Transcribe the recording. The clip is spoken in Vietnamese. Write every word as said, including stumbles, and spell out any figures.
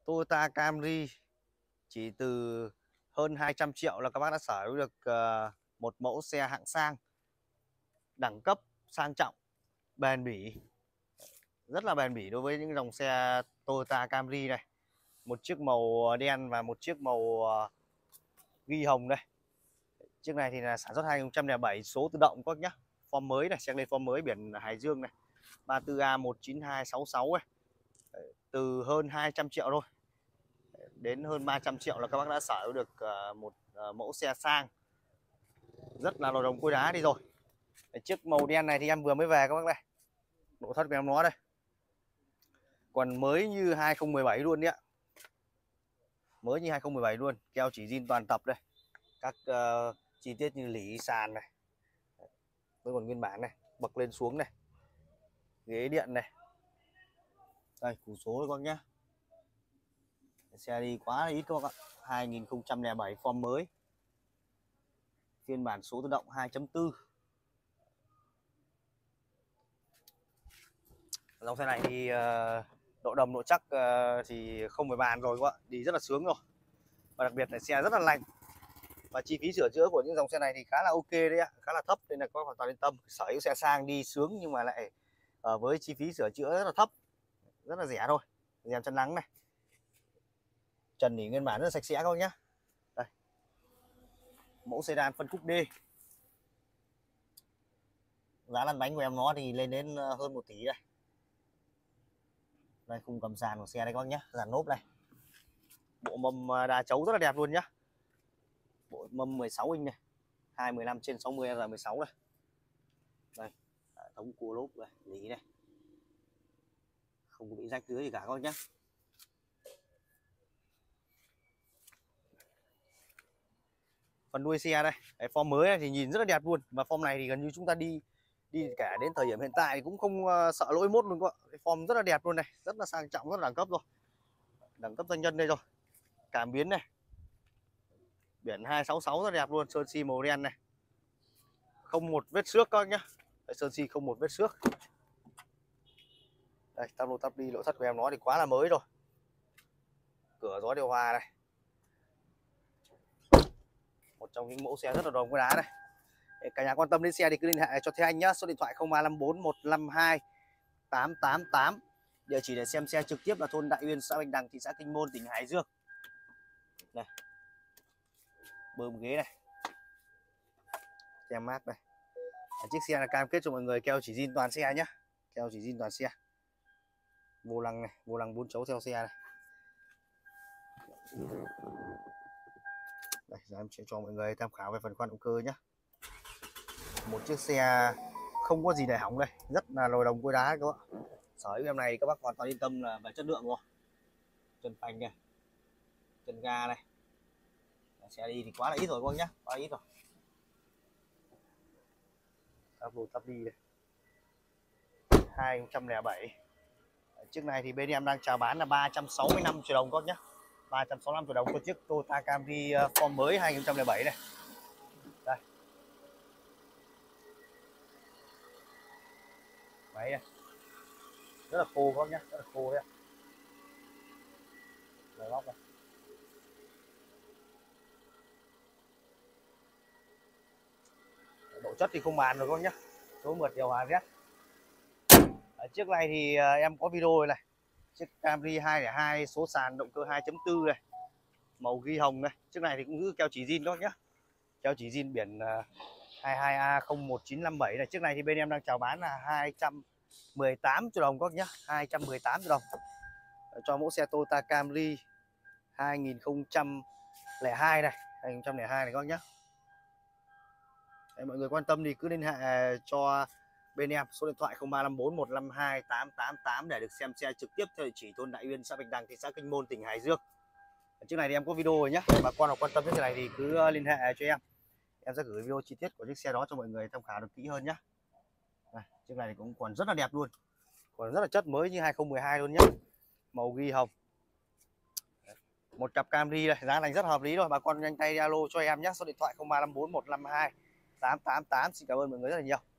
Toyota Camry chỉ từ hơn hai trăm triệu là các bác đã sở hữu được uh, một mẫu xe hạng sang, đẳng cấp, sang trọng, bền bỉ, rất là bền bỉ đối với những dòng xe Toyota Camry này. Một chiếc màu đen và một chiếc màu uh, ghi hồng đây. Chiếc này thì là sản xuất hai không không bảy, số tự động các bác nhá. Form mới này, xe lên form mới, biển Hải Dương này, ba tư A một chín hai sáu sáu này. Từ hơn hai trăm triệu thôi đến hơn ba trăm triệu là các bác đã sở hữu được một mẫu xe sang, rất là lò đồng cối đá đi rồi. Chiếc màu đen này thì em vừa mới về các bác đây, nội thất của em nó đây, còn mới như hai không một bảy luôn đấy ạ, mới như hai không một bảy luôn. Keo chỉ zin toàn tập đây, các uh, chi tiết như lỉ sàn này vẫn còn nguyên bản này, bậc lên xuống này, ghế điện này, đây củ số các bác nhá. Xe đi quá là ít các bác ạ. hai không không bảy form mới, phiên bản số tự động hai chấm bốn. Dòng xe này thì uh, độ đầm độ chắc uh, thì không phải bàn rồi các bạn, đi rất là sướng rồi. Và đặc biệt là xe rất là lành. Và chi phí sửa chữa của những dòng xe này thì khá là ok đấy ạ, khá là thấp, nên là các bác hoàn toàn yên tâm. Sở hữu xe sang đi sướng nhưng mà lại uh, với chi phí sửa chữa rất là thấp, rất là rẻ thôi. Rèm chân nắng này, trần nỉ nguyên bản rất là sạch sẽ các bác nhá. Đây, mẫu sedan phân khúc D. Giá lăn bánh của em nó thì lên đến hơn một tỷ đây. Đây khung cầm sàn của xe đây các bác nhá, dàn lốp này, bộ mâm đa chấu rất là đẹp luôn nhá, bộ mâm mười sáu inch này, hai mười lăm trên sáu mươi R mười sáu này. Đây, hệ thống cua lốp này, lý này, không có bị rách dưới gì cả các bác nhá. Phần đuôi xe đây, cái form mới này thì nhìn rất là đẹp luôn, và form này thì gần như chúng ta đi đi cả đến thời điểm hiện tại cũng không uh, sợ lỗi mốt luôn các bạn. Cái form rất là đẹp luôn này, rất là sang trọng, rất là đẳng cấp rồi, đẳng cấp doanh nhân đây rồi. Cảm biến này, biển hai sáu sáu rất đẹp luôn, sơn xi màu đen này, không một vết xước các nhá. Đây, sơn xi không một vết xước. Đây, tắp lô tắp đi, nội thất của em nó thì quá là mới rồi, cửa gió điều hòa này, một trong những mẫu xe rất là đồng cái đá này. Để cả nhà quan tâm đến xe thì cứ liên hệ cho Thế Anh nhá, số điện thoại không ba năm bốn một năm hai tám tám tám. Địa chỉ để xem xe trực tiếp là thôn Đại Uyên, xã Bạch Đằng, thị xã Kinh Môn, tỉnh Hải Dương. Này, bơm ghế này, tem mát này. Chiếc xe là cam kết cho mọi người keo chỉ zin toàn xe nhá, keo chỉ zin toàn xe. Vô lăng này, vô lăng bốn chấu theo xe này. Đây, giờ em sẽ cho mọi người tham khảo về phần khoan động cơ nhé. Một chiếc xe không có gì để hỏng đây, rất là lồi đồng cối đá các bạn. Sở hữu em này các bác hoàn toàn yên tâm là về chất lượng rồi. Chân phanh này, chân ga này, xe đi thì quá là ít rồi các bác nhé, quá ít rồi. Tắp vô tắp đi đây, hai không không bảy. Chiếc này thì bên em đang chào bán là ba trăm sáu mươi lăm triệu đồng các bác nhé, ba trăm sáu mươi lăm triệu đồng cho chiếc Toyota Camry form mới hai không không bảy này. Đây, máy này rất là khô các bác nhé, rất là khô đấy ạ. Rồi lóc này, độ chất thì không bàn rồi các bác nhé, số mượt điều hòa rét. Ở chiếc này thì em có video này, chiếc Camry hai không hai số sàn động cơ hai chấm bốn này, màu ghi hồng này. Chiếc này thì cũng giữ keo chỉ zin các bác nhé, keo chỉ zin biển hai hai A không một chín năm bảy này. Chiếc này thì bên em đang chào bán là hai trăm mười tám triệu đồng các bác nhé, hai trăm mười tám triệu đồng cho mẫu xe Toyota Camry hai không không hai này, hai không không hai này các bác nhé. Đấy, mọi người quan tâm thì cứ liên hệ cho bên em số điện thoại không ba năm bốn một năm hai tám tám tám để được xem xe trực tiếp theo địa chỉ thôn Đại Uyên, xã Bạch Đằng, thị xã Kinh Môn, tỉnh Hải Dương. Chiếc này thì em có video rồi nhé, bà con nào quan tâm đến cái này thì cứ liên hệ cho em, em sẽ gửi video chi tiết của chiếc xe đó cho mọi người tham khảo được kỹ hơn nhé. Đây, chiếc này thì cũng còn rất là đẹp luôn, còn rất là chất mới như hai không một hai luôn nhé, màu ghi hồng. Một cặp Camry này, giá thành rất hợp lý rồi, bà con nhanh tay alo cho em nhé, số điện thoại không ba năm bốn một năm hai tám tám tám. Xin cảm ơn mọi người rất là nhiều.